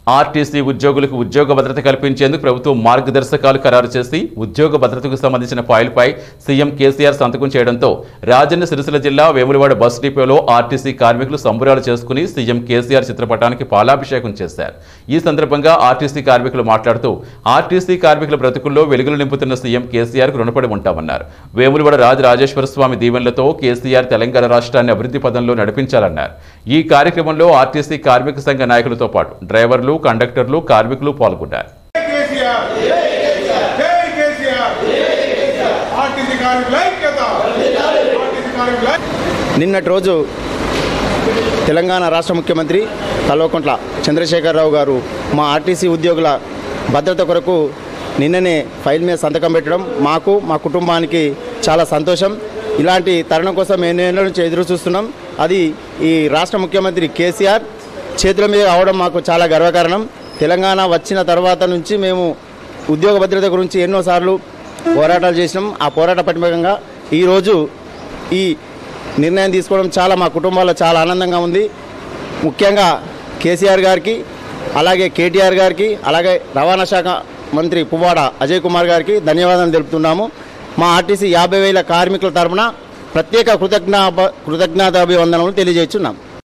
RTC ఉద్యోగులకు ఉద్యోగ భద్రత కల్పించేందుకు ప్రభుత్వం మార్గదర్శకాలు ఖరారు చేసి ఉద్యోగ భద్రతకు సంబంధించిన ఫైల్పై సీఎం కేసీఆర్ సంతకం చేయడంతో రాజన్న సిరిసిల్ల జిల్లా వేములవాడ బస్ డిపోలో ఆర్టీసీ కార్మికులు సంబరాలు చేసుకుని సీఎం కేసీఆర్ చిత్రపటానికి పాలాభిషేకం చేశారు। ఈ సందర్భంగా ఆర్టీసీ కార్మికులు మాట్లాడుతూ ఆర్టీసీ కార్మికుల బ్రతుకుల్లో వెలుగులు నింపుతున్న సీఎం కేసీఆర్కు రుణపడి ఉంటామన్నారు। వేములవాడ రాజరాజేశ్వర స్వామి దీవెనలతో కేసీఆర్ తెలంగాణ రాష్ట్రాన్ని అభివృద్ధి పదంలో నడిపించాలన్నారు। ఈ కార్యక్రమంలో ఆర్టీసీ కార్మిక సంఘ నాయకులతో పాటు డ్రైవర్లు, కండక్టర్లు, కార్మికులు పాల్గొన్నారు। నిన్నటి రోజు తెలంగాణ రాష్ట్ర ముఖ్యమంత్రి కల్వకుంట్ల చంద్రశేఖరరావు గారు మా ఆర్టీసీ ఉద్యోగుల భద్రత కొరకు నిన్ననే ఫైల్ మీద సంతకం పెట్టడం మాకు మా కుటుంబానికి చాలా సంతోషం। ఇలాంటి తరుణం కోసం ఎన్నో నుంచి ఎదురు చూస్తున్నాం। అది ఈ రాష్ట్ర ముఖ్యమంత్రి కేసీఆర్ చేతుల మీద అవడం మాకు చాలా గర్వకారణం। తెలంగాణ వచ్చిన తర్వాత నుంచి మేము ఉద్యోగ భద్రత గురించి ఎన్నోసార్లు పోరాటాలు చేసినాం। ఆ పోరాట పటిమకంగా ఈరోజు ఈ నిర్ణయం తీసుకోవడం చాలా మా కుటుంబాల్లో చాలా ఆనందంగా ఉంది। ముఖ్యంగా కేసీఆర్ గారికి, అలాగే కేటీఆర్ గారికి, అలాగే రవాణా శాఖ మంత్రి పువ్వాడ అజయ్ కుమార్ గారికి ధన్యవాదాలు తెలుపుతున్నాము। మా ఆర్టీసీ 50,000 కార్మికుల తరఫున ప్రత్యేక కృతజ్ఞతాభివందనలు తెలియజేస్తున్నాం।